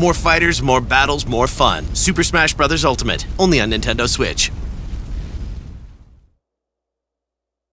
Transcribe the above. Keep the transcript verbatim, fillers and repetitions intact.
More fighters, more battles, more fun. Super Smash Bros. Ultimate, only on Nintendo Switch.